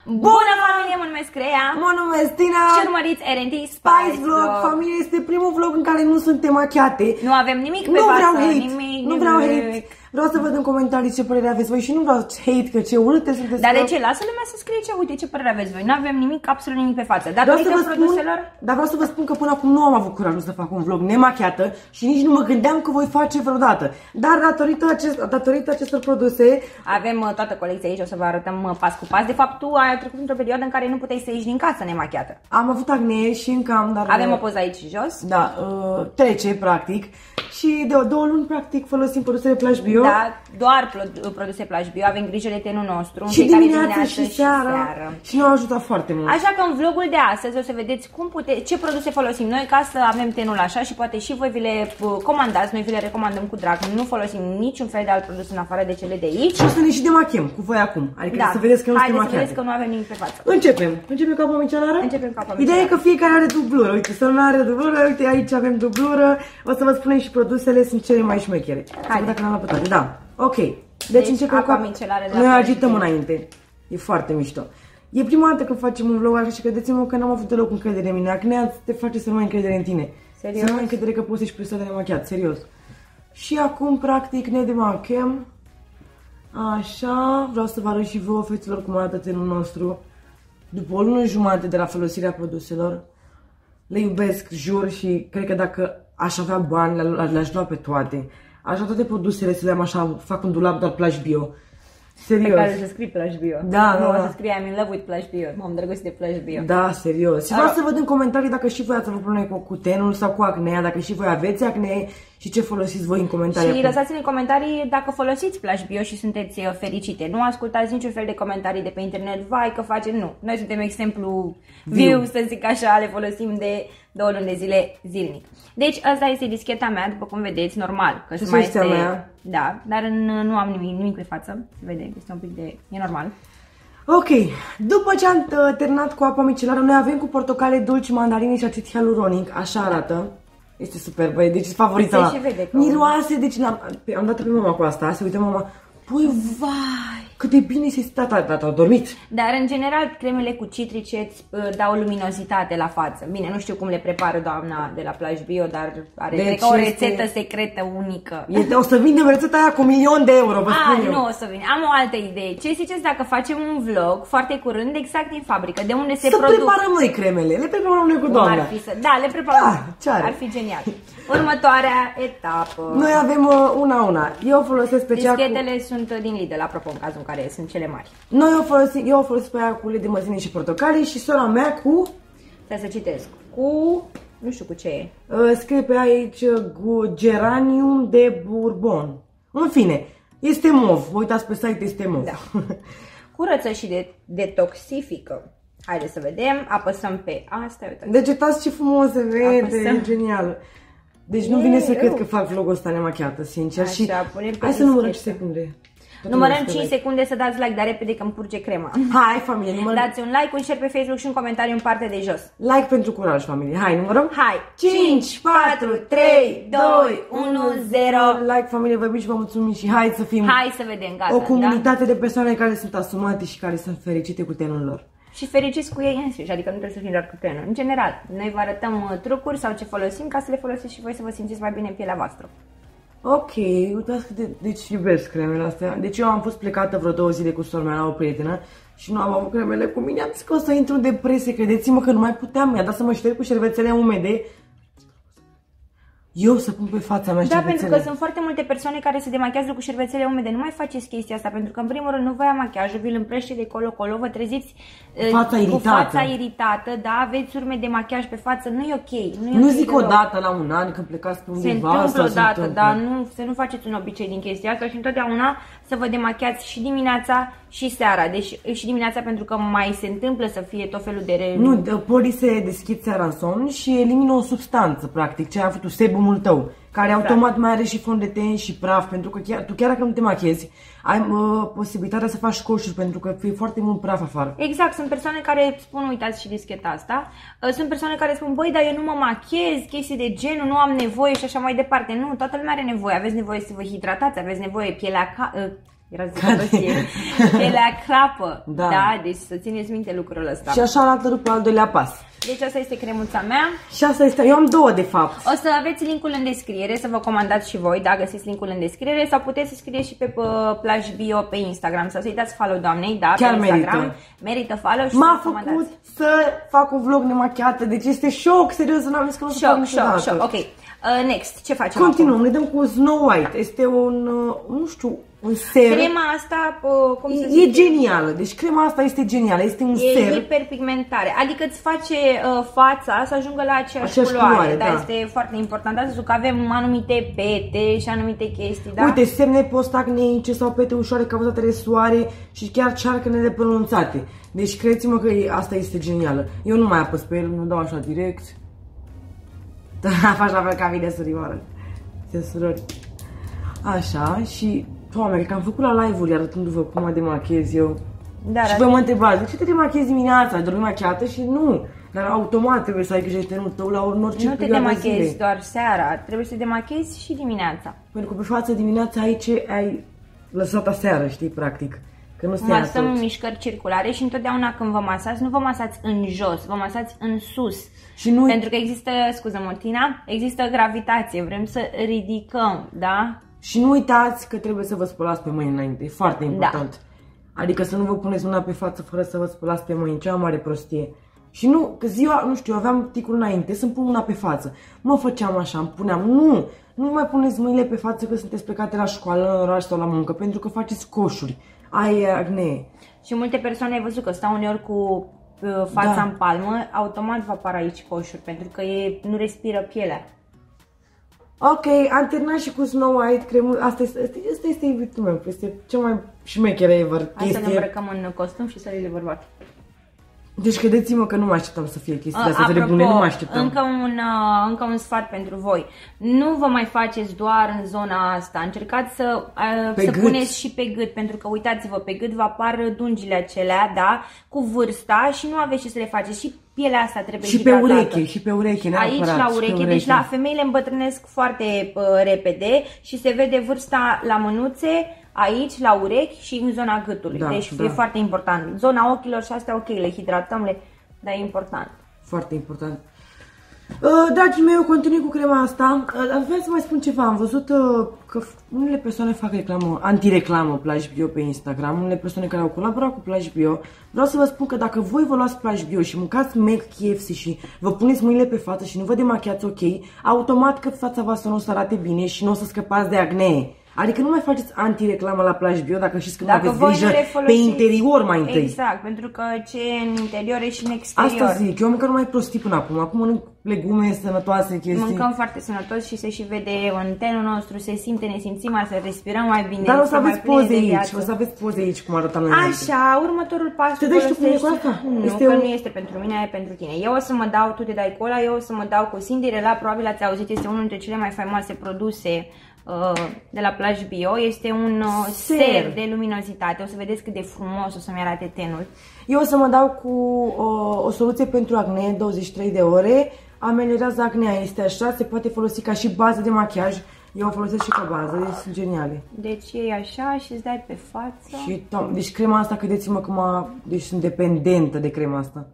Bună familie, mă numesc Crea. Mă numesc Tina. Și urmăriți R&D Spice Vlog. Familie, este primul vlog în care nu suntem machiate. Nu avem nimic pe față, nu vreau hate. Vreau să văd în comentarii ce părere aveți voi și nu vreau hate, că ce urâte sunteți. Dar de ce? Lasă lumea să scrie uite ce părere aveți voi. Nu avem nimic, absolut nimic pe față. Dar vreau să vă spun că până acum nu am avut curajul să fac un vlog nemachiată și nici nu mă gândeam că voi face vreodată. Dar datorită acestor produse avem toată colecția aici, o să vă arătăm pas cu pas. De fapt, tu ai trecut într-o perioadă în care nu puteai să ieși din casă nemachiată. Am avut acne și încă am, dar avem o poză aici jos. Da, trece practic. Și de 2 luni practic folosim produsele Plash Bio. Da, doar produse Plash Bio, avem grijă de tenul nostru. Și dimineața și seara. Și ne-au ajutat foarte mult. Așa că în vlogul de astăzi o să vedeți ce produse folosim noi ca să avem tenul așa și poate și voi vi le comandați, noi vi le recomandăm cu drag. Nu folosim niciun fel de alt produs în afară de cele de aici. Și o să ne și demachiem cu voi acum. Adică da, să vedeți că nu suntem machiate. Să vedeți că nu avem nimic pe față. Începem cu apa micelară? Începem cu apa micelară. Ideea e că fiecare are dublură. Uite, Sălmea are dublură, uite aici avem dublură. O să vă spunem și produsele sunt cele mai șmechere. Hai, dacă n-am la toate. Da. Ok. Deci începem cu apa micelară. Noi agităm înainte. E foarte mișto. E prima dată când facem un vlog așa și credeți-mă că n-am avut deloc încredere în mine. Acnea te face să nu ai încredere în tine. Serios? Să nu ai încredere că poți să-și produsele de machiat. Serios. Și acum, practic, ne demachem. Așa. Vreau să vă arăt și vouă, feților, cum arată tenul nostru. După o lună jumate de la folosirea produselor. Le iubesc, jur, și cred că dacă aș avea bani, le-aș lua pe toate. Aș lua toate produsele să le am așa, fac un dulap doar Plash Bio. Serios. Pe care să scrii Plash Bio. Da, nu, da. O să scrie I'm in love with Plash Bio. M-am îndrăgostit de Plash Bio. Da, serios. Și vreau să văd în comentarii dacă și voi ați avut probleme cu tenul sau cu acnea, dacă și voi aveți acne și ce folosiți voi în comentarii. Și lăsați-ne în comentarii dacă folosiți Plash Bio și sunteți fericite. Nu ascultați niciun fel de comentarii de pe internet. Vai că face, nu. Noi suntem exemplu viu, să zic așa, le folosim de 2 luni de zile zilnic. Deci asta este discheta mea, după cum vedeți, normal. Că mai este mea. Da, dar nu am nimic pe față. Se vede, este un pic de... e normal. Ok, după ce am terminat cu apa micelară, noi avem cu portocale dulci, mandarine și acid hialuronic. Așa arată. Este super, băi, deci favorita mea. Miroase, deci am dat pe mama cu asta, se uită mama. Păi, vai, cât de bine se tata, a dormit. Dar în general cremele cu citrice îți dau luminozitate la față. Bine, nu știu cum le prepară doamna de la Plash Bio, dar are deci o rețetă secretă unică. O să vindem rețeta aia cu 1.000.000 de euro, vă spun eu. Nu o să vin. Am o altă idee. Ce ziceți dacă facem un vlog foarte curând, exact din fabrică, de unde se produc? Să preparăm noi cremele, le preparăm noi cu doamna. Da, le preparăm. Ar fi genial. Următoarea etapă. Noi avem una. Eu folosesc special dischetele sunt din Lidl, apropo, în cazul în care sunt cele mari. Eu o folosesc pe aia cu ulei de măsline și portocale și sora mea cu... Stai să citesc. Cu... nu știu cu ce e. Scrie pe aici geranium de bourbon. În fine, este mov. Vă uitați pe site, este mov. Da. Curăță și detoxifică. Haideți să vedem. Apăsăm pe asta. Uitați. Deci uitați ce frumos se vede. E genial. Deci nu vine să cred că fac vlogul ăsta nemachiată, sincer. Așa, și hai să numărăm 5 secunde. Numărăm 5 secunde să dați like, dar repede că îmi curge crema. Hai, familie, numărăm. Dați un like, un share pe Facebook și un comentariu în partea de jos. Like pentru curaj, familie. Hai, numărăm? Hai. 5, 4, 3, 2, 1, 0. Like, familie, vă iubim și vă mulțumim și hai să fim... Hai să vedem, gata. O comunitate de persoane care sunt asumate și care sunt fericite cu tenul lor. Și fericiți cu ei înșiși, adică nu trebuie să fim doar cu tenul. În general, noi vă arătăm trucuri sau ce folosim ca să le folosiți și voi să vă simțiți mai bine în pielea voastră. Ok, uitați că deci iubesc cremele astea. Deci eu am fost plecată vreo 2 zile cu sora mea la o prietenă și nu am avut cremele cu mine. Am zis că o să intru în depresie, credeți-mă că nu mai puteam. Mi-a dat să mă șterg cu șervețele umede. Eu să pun pe fața mea șervețele. Da, pentru că sunt foarte multe persoane care se demachează cu șervețele umede. Nu mai faceți chestia asta, pentru că în primul rând nu vă ia machiajul, vi-l împrește de colo-colo, vă treziți cu fața iritată, da, aveți urme de machiaj pe față, nu e ok. Nu zic o dată la un an când plecați pe undeva. Se întâmplă odată, dar să nu faceți un obicei din chestia asta și întotdeauna să vă demachiați și dimineața și seara. Deci și dimineața pentru că mai se întâmplă să fie tot felul de... Nu, polii se deschid seara în somn și elimină o substanță, practic, ce a făcut sebumul tău, care automat mai are și fond de ten și praf, pentru că chiar dacă nu te machiezi, ai posibilitatea să faci coșuri, pentru că e foarte mult praf afară. Exact, sunt persoane care spun, uitați și discheta asta, sunt persoane care spun, băi, dar eu nu mă machiez, chestii de genul, nu am nevoie și așa mai departe. Nu, toată lumea are nevoie, aveți nevoie să vă hidratați, aveți nevoie Era zăpăție. De la crapă. Da. Da, deci să țineți minte lucrul ăsta. Și așa arată după al doilea pas. Deci asta este cremuța mea. Și asta este, eu am două de fapt. O să aveți linkul în descriere, să vă comandați și voi, da, găsiți linkul în descriere sau puteți să scrieți și pe Plaj Bio pe Instagram sau să-i dați follow doamnei, da, Chiar pe Instagram. merită. Merită follow și M-a să făcut să fac un vlog nemachiată, deci este șoc, serios, n-am zis că nu să fac niciodată. Șoc, ok. Next, ce facem Continuăm, acum? ne dăm cu Snow White, este un, nu știu, un ser. Crema asta, cum să zic? E genială, deci crema asta este genială, este un ser. E hiperpigmentare, adică îți face fața să ajungă la aceeași culoare, culoare, da. Este foarte important asta, că avem anumite pete și anumite chestii, da? Uite, semne postacneice sau pete ușoare cauzate de soare și chiar cearcănele pronunțate. Deci credeți-mă că asta este genială. Eu nu mai apăs pe el, nu dau așa direct. Da, faci la fel ca mine, surioară. Surori. Așa, și, doamne, că am făcut la live-uri arătându-vă cum mă demachez eu. Da, Și voi mă întrebați, de ce te demachezi dimineața? Dormi machiată? Și nu, dar automat trebuie să ai grijă de tenul tău la orice nu te demachezi doar seara, trebuie să te demachezi și dimineața. Pentru că pe față dimineața ai ce ai lăsat aseară, știi, practic. Că nu se ia Masăm tot. mișcări circulare și întotdeauna când vă masați, nu vă masați în jos, vă masați în sus. Și nu Pentru că există, scuză-mă, Tina, există gravitație, vrem să ridicăm, da? Și nu uitați că trebuie să vă spălați pe mâini înainte, e foarte important. Da. Adică să nu vă puneți mâna pe față fără să vă spălați pe mâini, cea mai mare prostie. Și nu, că ziua, nu știu, aveam ticul înainte, să-mi pun mâna pe față. Mă făceam așa, îmi puneam, nu mai puneți mâinile pe față că sunteți plecate la școală, în oraș sau la muncă, pentru că faceți coșuri, ai acne. Și multe persoane ai văzut că stau uneori cu fața în palmă, automat vă apar aici coșuri, pentru că nu respiră pielea. Ok, am terminat și cu Snow White, cremul, asta este iubitul meu, este cea mai șmecheră ever Hai să ne chestie. îmbrăcăm în costum și sările bărbat. Deci credeți-mă că nu mă așteptam să fie chestia asta de bune, nu mă așteptam. Încă un sfat pentru voi. Nu vă mai faceți doar în zona asta. Încercați să puneți și pe gât, pentru că uitați-vă, pe gât vă apar dungile acelea, da, cu vârsta și nu aveți ce să le faceți. Și pielea asta trebuie și hidratată. Și pe ureche, neapărat. Aici la ureche, deci la femeile îmbătrânesc foarte repede și se vede vârsta la mânuțe, aici la urechi și în zona gâtului. Da, deci da. e foarte important. Zona ochilor și astea, ok, le hidratăm, dar e important. Foarte important. Dragii mei, eu continui cu crema asta. Vreau să mai spun ceva. Am văzut că unele persoane fac reclamă, antireclamă Plaj Bio pe Instagram, unele persoane care au colaborat cu Plaj Bio. Vreau să vă spun că dacă voi vă luați Plaj Bio și mâncați Mac KFC și vă puneți mâinile pe față și nu vă demachiați ok, automat că fața voastră nu o să arate bine și nu o să scăpați de acne. Adică nu mai faceți antireclamă la Plaj Bio dacă știți că nu aveți grijă pe interior mai întâi. Exact, pentru că ce e în interior e și în exterior. Asta zic, eu măcar nu mai prostii până acum. Acum mănânc legume sănătoase, chestii. Mâncăm foarte sănătos și se și vede în tenul nostru, se simte, ne simțim mai, să respirăm mai bine. Dar o să aveți poze aici, o să aveți poze aici cum arătam noi. Așa, următorul pas. Te dai și tu cu asta? Nu, nu este pentru mine, e pentru tine. Eu o să mă dau, tu te dai cola, eu o să mă dau cu Cinderella, probabil ați auzit, este unul dintre cele mai faimoase produse de la Plaj Bio, este un ser de luminozitate. O să vedeți cât de frumos o să-mi arate tenul. Eu o să mă dau cu o soluție pentru acne, 23 de ore, ameliorează acnea, este așa, se poate folosi ca și bază de machiaj. Eu o folosesc și ca bază, deci sunt geniale. Deci e așa și îți dai pe față. Și, deci crema asta, credeți-mă că deci sunt dependentă de crema asta.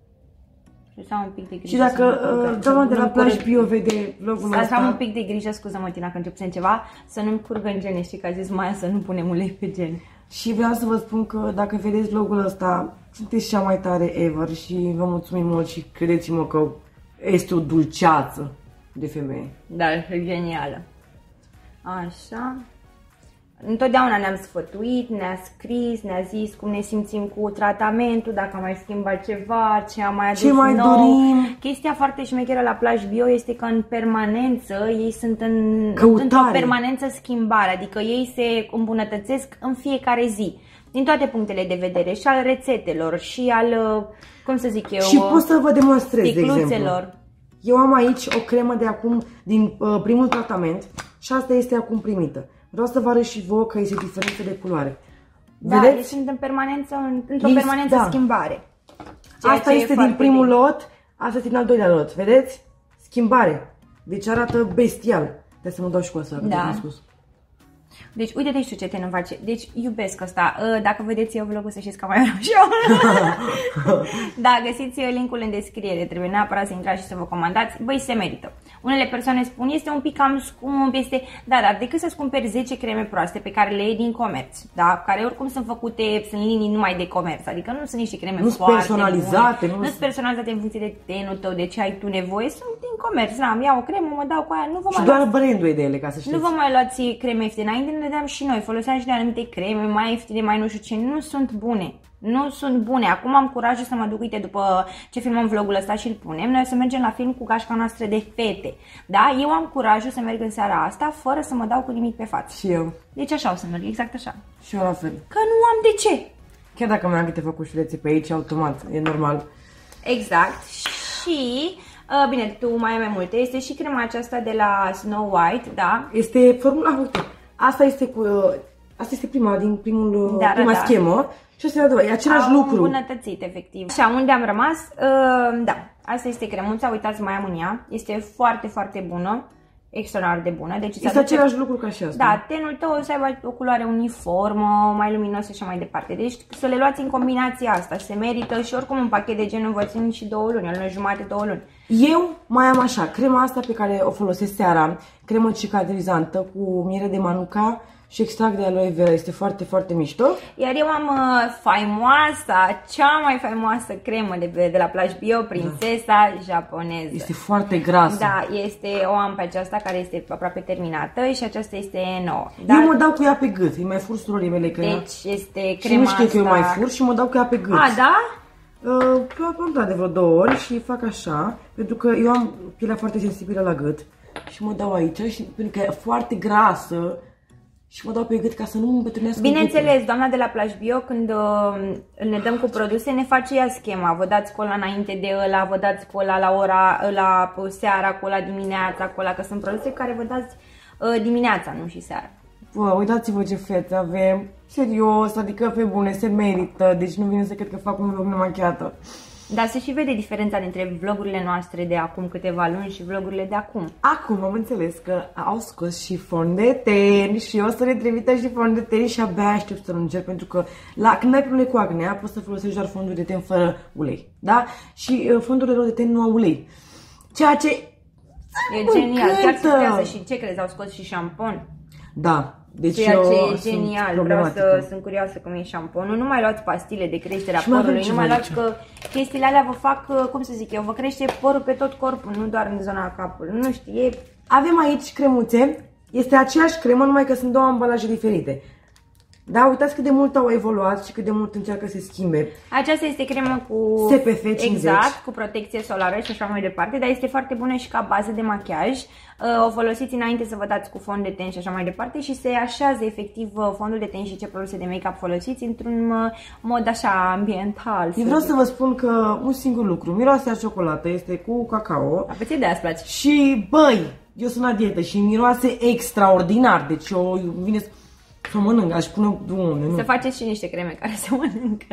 Un pic de grijă. Și dacă doamna de la Plaj Bio vede vlogul ăsta... Să am un pic de grijă, scuză-mă, Tina, că încep ceva, să nu-mi curgă în gene, știi că a zis Maia să nu punem ulei pe gene. Și vreau să vă spun că dacă vedeți vlogul ăsta, sunteți cea mai tare ever și vă mulțumim mult și credeți-mă că este o dulceață de femeie. Da, e genială. Așa. Întotdeauna ne-am sfătuit, ne-a scris, ne-a zis cum ne simțim cu tratamentul, dacă am mai schimbat ceva, ce am mai adus nou. dorim. Chestia foarte șmecheră la Plaj Bio este că în permanență ei sunt într-o permanență schimbare, adică ei se îmbunătățesc în fiecare zi, din toate punctele de vedere, și al rețetelor, și al, cum să zic eu, și pot să vă demonstrez, de exemplu. Eu am aici o cremă de acum, din primul tratament, și asta este acum primită. Vreau să vă arăt și vouă că este diferență de culoare. Da, vedeți? Sunt în permanență, într-o permanență schimbare. Asta este din primul lot, asta este din al doilea lot, vedeți? Schimbare. Deci arată bestial. Trebuie să mă dau și cu asta, că te-am spus. Deci, uite-te și tu ce te nu face. Deci, iubesc asta. Dacă vedeți eu vlogul, să știți că mai vreau și eu. Da, găsiți linkul în descriere. Trebuie neapărat să intrați și să vă comandați. Băi, se merită. Unele persoane spun, este un pic cam scump, este... Da, dar decât să-ți cumperi 10 creme proaste pe care le iei din comerț, da? Care oricum sunt făcute, sunt linii numai de comerț. Adică nu sunt niște creme foarte personalizate, bune. Nu sunt personalizate în funcție de tenul tău, de ce ai tu nevoie. Sunt din comerț. Da, îmi iau o cremă, mă dau cu aia. Nu vă și doar brandul e de ele, ca să știți. Nu vă mai luați creme ieftine. Înainte ne dădeam și noi. Foloseam și de anumite creme mai ieftine, mai nu știu ce. Nu sunt bune. Nu sunt bune. Acum am curajul să mă duc, uite, după ce filmăm vlogul ăsta și îl punem, noi o să mergem la film cu gașca noastră de fete. Da? Eu am curajul să merg în seara asta fără să mă dau cu nimic pe față. Și eu. Deci așa o să merg, exact așa. Și eu la fel. Că nu am de ce. Chiar dacă mai am câteva cușulețe pe aici, automat, e normal. Exact. Și... bine, tu mai ai mai multe. Este și crema aceasta de la Snow White, da? Este formula, uite, asta este prima din prima schemă și asta e a doua, e același lucru. Au îmbunătățit, efectiv. Și unde am rămas, da, asta este cremuța, uitați, mai am în ea. Este foarte, foarte bună. Extraordinar de bună. Deci este același lucru ca și asta. Da, tenul tău o să aibă o culoare uniformă, mai luminoasă și mai departe. Deci să le luați în combinația asta, se merită și oricum un pachet de genul vă țin și 2 luni, o lună jumate, 2 luni. Eu mai am așa, crema asta pe care o folosesc seara, cremă cicatrizantă cu miere de manuka și extract de aloe vera, este foarte, foarte mișto. Iar eu am cea mai faimoasă cremă de la Plage Bio, Prinsesa japoneză. Este foarte grasă. Da, o am pe aceasta care este aproape terminată și aceasta este nouă. Dar eu mă dau cu ea pe gât, îi mai fur surorii mele crema. Deci este crema asta... Și nu știu că eu mai fur și mă dau cu ea pe gât. A, da? Am dat de vreo 2 ori și fac așa, pentru că eu am pielea foarte sensibilă la gât și mă dau aici și pentru că e foarte grasă și mă dau pe gât ca să nu îmi îmbătrânească. Bineînțeles, doamna de la Plage Bio, când ne dăm cu produse, ne face ea schema. Vă dați cu ăla înainte de ăla, vă dați cu ăla la seara, cu ăla dimineața, cu ăla, că sunt produse care vă dați dimineața, nu și seara. Bă, uitați-vă ce fețe avem. Serios, adică pe bune, se merită. Deci nu vine să cred că fac un vlog nemachiată. Dar se și vede diferența dintre vlogurile noastre de acum câteva luni și vlogurile de acum. Acum am înțeles că au scos șifon de ten și eu o să le trimită șifon de ten și abia aștept să-l încerc, pentru că când ai probleme cu acnea poți să folosești doar fonduri de ten fără ulei, da? Și fondurile lor de ten nu au ulei. Ceea ce e genial, chiar surprează. Și ce crezi, au scos și șampon? Da. Deci ceea ce e genial, sunt curioasă cum e șamponul. Nu mai luați pastile de creștere a părului, nu mai luați că chestiile alea vă fac, cum să zic eu, vă crește părul pe tot corpul, nu doar în zona capului. Nu știu, Avem aici cremuțe, este aceeași cremă, numai că sunt 2 ambalaje diferite. Da, uitați cât de mult au evoluat și cât de mult încearcă să se schimbe. Aceasta este cremă cu SPF 50. Exact, cu protecție solară și așa mai departe, dar este foarte bună și ca bază de machiaj. O folosiți înainte să vă dați cu fond de ten și așa mai departe și se așează efectiv fondul de ten și ce produse de make-up folosiți într-un mod așa ambiental. Eu vreau să vă spun că un singur lucru, miroase a ciocolată, este cu cacao. Pe de-aia îți place. Și băi, eu sunt la dietă și miroase extraordinar, deci eu vine să mănânc, aș pune Să faceți și niște creme care se mănâncă.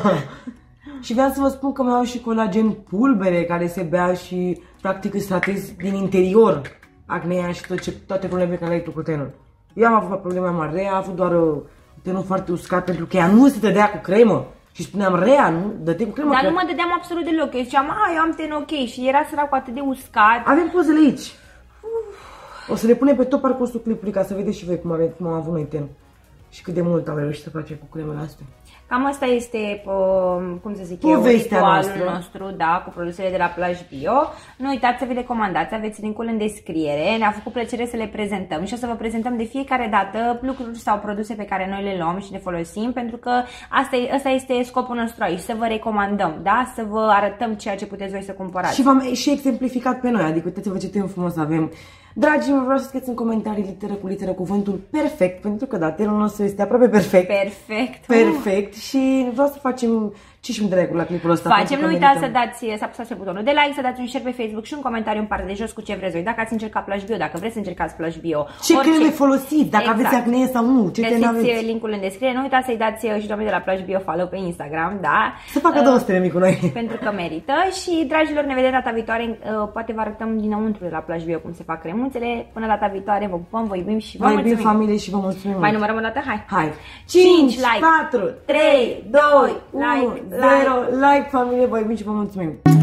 Și vreau să vă spun că mai au și colagen pulbere care se bea și practic îți tratezi din interior acnea și toate problemele care le ai tu cu tenul. Eu am avut probleme mari, Rea a avut doar tenul foarte uscat pentru că ea nu se dădea cu cremă. Și spuneam, Rea, nu? Dă-te cu cremă. Dar nu mă dădeam absolut deloc. Eu ziceam, eu am ten ok și era săracul atât de uscat. Avem pozele aici. O să le punem pe tot parcursul clipului ca să vedeți și voi cum am avut noi ten. Și cât de mult am reușit să facem cu cremele astea. Cam asta este, cum să zic eu, ritualul nostru, da, cu produsele de la Plage Bio. Nu uitați să vi le comandați, aveți linkul în descriere. Ne-a făcut plăcere să le prezentăm și o să vă prezentăm de fiecare dată lucruri sau produse pe care noi le luăm și le folosim, pentru că asta este scopul nostru aici, să vă recomandăm, da, să vă arătăm ceea ce puteți voi să cumpărați. Și v-am și exemplificat pe noi, adică uitați-vă ce tem frumos avem. Dragii mei, vreau să scrieți în comentarii literă cu literă cuvântul perfect, pentru că da, tenul nostru este aproape perfect. Perfect. Perfect. Și vreau să facem Ce și de like la clipul ăsta? Facem, nu uitați să apăsați pe butonul de like, să dați un share pe Facebook și un comentariu în partea de jos cu ce vreți voi. Dacă ați încercat Plush Bio, dacă vreți să încercați Plush Bio. Ce creme folosiți, dacă aveți acne sau nu, ce creme aveți. Găsiți linkul în descriere. Nu uitați să-i dați și doamnei de la Plush Bio follow pe Instagram, da? Să facă 200 cu noi. Pentru că merită. Și, dragilor, ne vedem data viitoare. Poate vă arătăm dinăuntru de la Plush Bio cum se fac cremuțele. Până data viitoare, vă pupăm, vă iubim și vă mulțumim. Mai iubim familie și vă mulțumim. Mai numărăm o dată? Hai. 5, like, 4, 3, 2, 1, 0, like familie, vă iubim și vă mulțumim.